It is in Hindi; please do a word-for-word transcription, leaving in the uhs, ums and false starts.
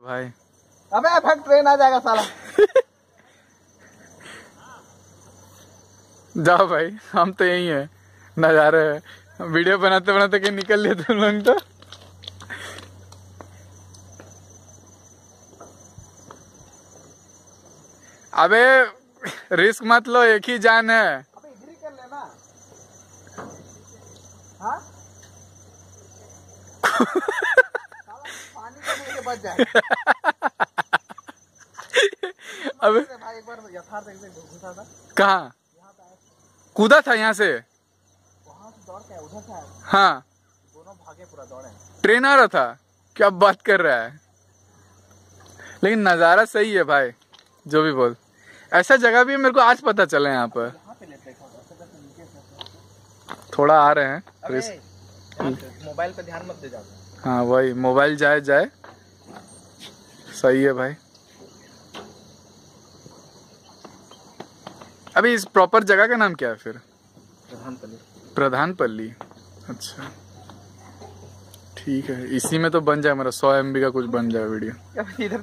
भाई अबे फट ट्रेन आ जाएगा साला। जाओ भाई, हम तो यही है, नजारे है। वीडियो बनाते बनाते कहीं निकल लिए तुम लोग तो। अबे रिस्क मत लो, एक ही जान है। अबे इधर ही कर लेना। हाँ? पानी का नहीं बच जाए। अबे भाई एक बार यथार्थ एक घुसा था। कहाँ कूदा था? यहाँ से वहाँ से दौड़ के उधर से। हाँ, दोनों भागे पूरा दौड़े। ट्रेन आ रहा था। क्या बात कर रहा है? लेकिन नजारा सही है भाई, जो भी बोल। ऐसा जगह भी मेरे को आज पता चला यहाँ पर। थोड़ा आ रहे हैं मोबाइल पे ध्यान मत दे जाओ। हाँ वही, मोबाइल जाए जाए। सही है भाई। अभी इस प्रॉपर जगह का नाम क्या है फिर? प्रधानपल्ली। प्रधानपल्ली, अच्छा ठीक है। इसी में तो बन जाए मेरा सौ एम बी का कुछ बन जाए वीडियो।